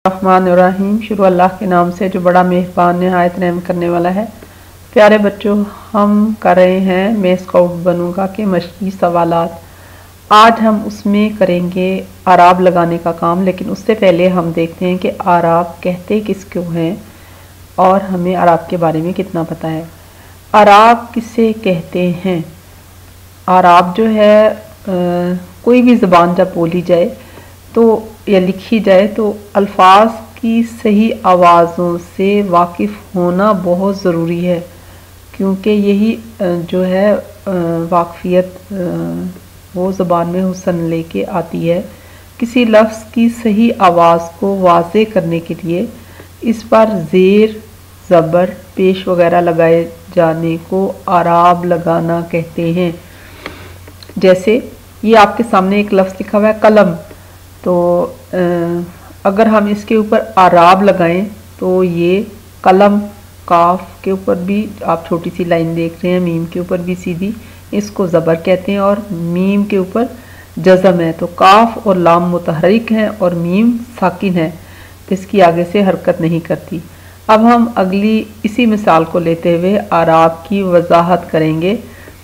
الرحمن الرحیم۔ شروع اللہ کے نام سے جو بڑا مہربان نہایت رحم کرنے والا ہے۔ پیارے بچوں، ہم کر رہے ہیں میں اسکاؤٹ بنوں گا کہ مشقی سوالات۔ آج ہم اس میں کریں گے اعراب لگانے کا کام، لیکن اس سے پہلے ہم دیکھتے ہیں کہ اعراب کہتے کس کو ہیں اور ہمیں اعراب کے بارے میں کتنا پتہ ہے۔ اعراب کسے کہتے ہیں؟ اعراب جو ہے کوئی بھی زبان جب بولی جائے تو یا لکھی جائے تو الفاظ کی صحیح آوازوں سے واقف ہونا بہت ضروری ہے، کیونکہ یہی جو ہے واقفیت وہ زبان میں حسن لے کے آتی ہے۔ کسی لفظ کی صحیح آواز کو واضح کرنے کے لیے اس پر زیر، زبر، پیش وغیرہ لگائے جانے کو اعراب لگانا کہتے ہیں۔ جیسے یہ آپ کے سامنے ایک لفظ لکھا ہوا ہے قلم، تو اگر ہم اس کے اوپر اعراب لگائیں تو یہ قلم، کاف کے اوپر بھی آپ چھوٹی سی لائن دیکھ رہے ہیں، میم کے اوپر بھی سیدھی، اس کو زبر کہتے ہیں، اور میم کے اوپر جزم ہے، تو کاف اور لام متحرک ہیں اور میم ساکن ہے، تو اس کی آگے سے حرکت نہیں کرتی۔ اب ہم اگلی اسی مثال کو لیتے ہوئے اعراب کی وضاحت کریں گے۔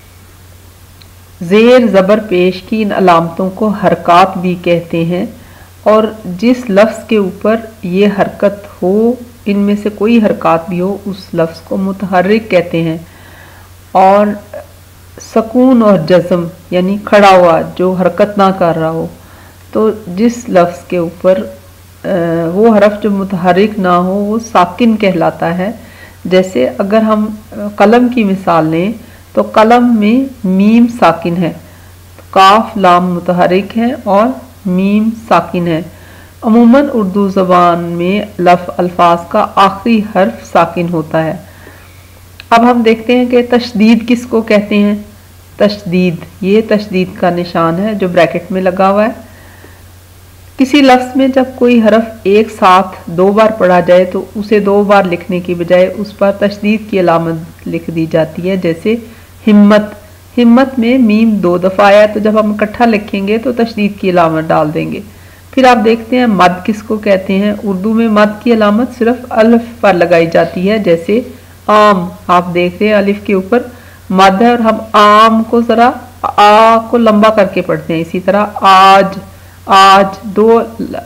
زیر، زبر، پیش کی ان علامتوں کو حرکات بھی کہتے ہیں، اور جس لفظ کے اوپر یہ حرکت ہو، ان میں سے کوئی حرکات بھی ہو، اس لفظ کو متحرک کہتے ہیں۔ اور سکون اور جزم یعنی کھڑا ہوا جو حرکت نہ کر رہا ہو، تو جس لفظ کے اوپر وہ حرف جو متحرک نہ ہو وہ ساکن کہلاتا ہے۔ جیسے اگر ہم قلم کی مثال لیں تو قلم میں میم ساکن ہے، کاف لام متحرک ہے اور میم ساکن ہے۔ عموماً اردو زبان میں الفاظ کا آخری حرف ساکن ہوتا ہے۔ اب ہم دیکھتے ہیں کہ تشدید کس کو کہتے ہیں۔ تشدید، یہ تشدید کا نشان ہے جو بریکٹ میں لگا ہوا ہے۔ کسی لفظ میں جب کوئی حرف ایک ساتھ دو بار پڑھا جائے تو اسے دو بار لکھنے کی بجائے اس پر تشدید کی علامت لکھ دی جاتی ہے۔ جیسے ہمت، ہمت میں میم دو دفعہ آیا تو جب ہم اکٹھا لکھیں گے تو تشدید کی علامت ڈال دیں گے۔ پھر آپ دیکھتے ہیں مد کس کو کہتے ہیں۔ اردو میں مد کی علامت صرف الف پر لگائی جاتی ہے، جیسے آم، آپ دیکھ رہے ہیں الف کے اوپر مد ہے اور ہم آم کو ذرا آ کو لمبا کر کے پڑھتے ہیں۔ اسی طرح آج، آج دو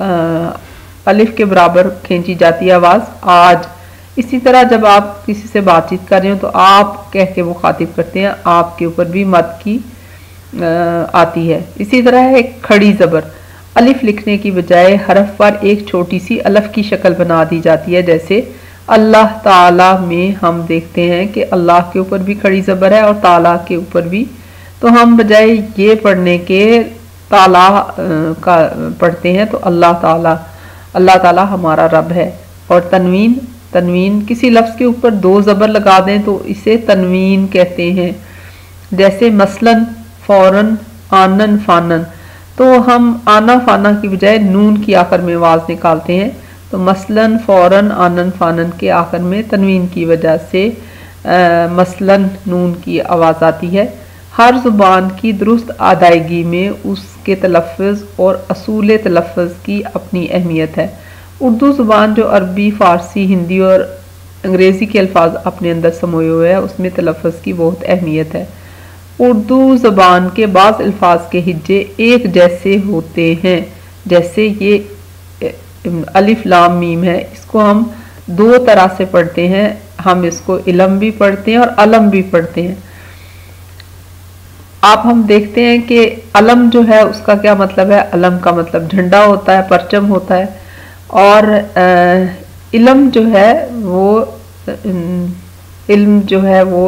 الف کے برابر کھینچی جاتی ہے آواز آج۔ اسی طرح جب آپ کسی سے بات چیت کر رہے ہو تو آپ کہہ کے مخاطب کرتے ہیں، آپ کے اوپر بھی مد کی آتی ہے۔ اسی طرح ہے کھڑی زبر، الف لکھنے کی بجائے حرف پر ایک چھوٹی سی الف کی شکل بنا دی جاتی ہے، جیسے اللہ تعالی میں ہم دیکھتے ہیں کہ اللہ کے اوپر بھی کھڑی زبر ہے اور تعالی کے اوپر بھی، تو ہم بجائے یہ پڑھنے کے تعالی کا پڑھتے ہیں تو اللہ تعالی، اللہ تعالی ہمارا رب ہے۔ اور تنوین، تنوین کسی لفظ کے اوپر دو زبر لگا دیں تو اسے تنوین کہتے ہیں۔ جیسے مثلاً فوراً، آنن، فانن، تو ہم آنا فانا کی بجائے نون کی آخر میں آواز نکالتے ہیں، تو مثلاً، فوراً، آنن، فانن کے آخر میں تنوین کی وجہ سے مثلاً نون کی آواز آتی ہے۔ ہر زبان کی درست ادائیگی میں اس کے تلفظ اور اصول تلفظ کی اپنی اہمیت ہے۔ اردو زبان جو عربی، فارسی، ہندی اور انگریزی کے الفاظ اپنے اندر سموئے ہوئے ہے، اس میں تلفظ کی بہت اہمیت ہے۔ اردو زبان کے بعض الفاظ کے ہجے ایک جیسے ہوتے ہیں، جیسے یہ الف لام میم ہے، اس کو ہم دو طرح سے پڑھتے ہیں، ہم اس کو علم بھی پڑھتے ہیں اور علم بھی پڑھتے ہیں۔ آپ ہم دیکھتے ہیں کہ علم جو ہے اس کا کیا مطلب ہے۔ علم کا مطلب جھنڈا ہوتا ہے، پرچم ہوتا ہے، اور علم جو ہے وہ علم جو ہے وہ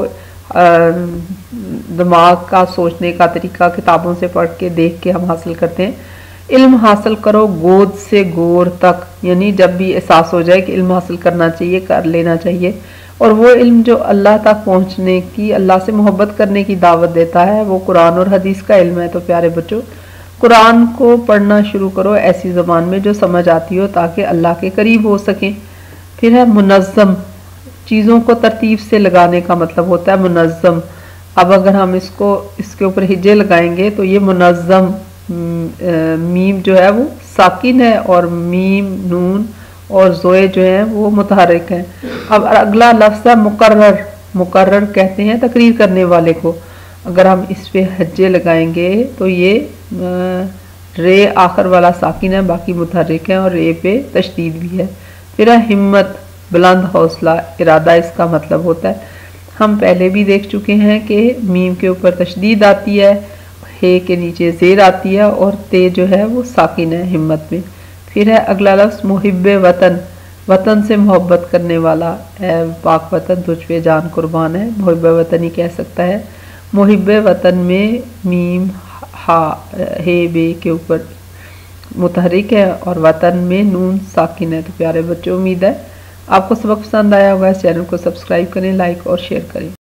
دماغ کا سوچنے کا طریقہ کتابوں سے پڑھ کے دیکھ کے ہم حاصل کرتے ہیں۔ علم حاصل کرو گود سے گور تک، یعنی جب بھی احساس ہو جائے کہ علم حاصل کرنا چاہیے، کر لینا چاہیے، اور وہ علم جو اللہ تک پہنچنے کی، اللہ سے محبت کرنے کی دعوت دیتا ہے، وہ قرآن اور حدیث کا علم ہے۔ تو پیارے بچوں، قرآن کو پڑھنا شروع کرو ایسی زبان میں جو سمجھ آتی ہو تاکہ اللہ کے قریب ہو سکیں۔ پھر ہے منظم، چیزوں کو ترتیب سے لگانے کا مطلب ہوتا ہے منظم۔ اب اگر ہم اس کے اوپر ہجے لگائیں گے تو یہ منظم، میم جو ہے وہ ساکن ہے اور میم، نون اور زوئے جو ہیں وہ متحرک ہیں۔ اب اگلا لفظ ہے مقرر۔ مقرر کہتے ہیں تقریر کرنے والے کو۔ اگر ہم اس پہ ہجے لگائیں گے تو یہ رے آخر والا ساکن ہے، باقی متحرک ہیں، اور رے پہ تشدید بھی ہے۔ پھر ہے ہمت، بلند حوصلہ، ارادہ اس کا مطلب ہوتا ہے۔ ہم پہلے بھی دیکھ چکے ہیں کہ میم کے اوپر تشدید آتی ہے، ہے کے نیچے زیر آتی ہے، اور تے جو ہے وہ ساکن ہے ہمت میں۔ پھر ہے اگلا لفظ محب وطن، وطن سے محبت کرنے والا، اے پاک وطن تجھ پہ جان قربان ہے، محب وطن ہی کہہ سکتا ہے۔ محب وطن میں میم ہا ہے بے کے اوپر متحرک ہے، اور وطن میں نون ساکن ہے۔ تو پیارے بچوں، امید ہے آپ کو سبق پسند آیا ہوگا۔ اس چینل کو سبسکرائب کریں، لائک اور شیئر کریں۔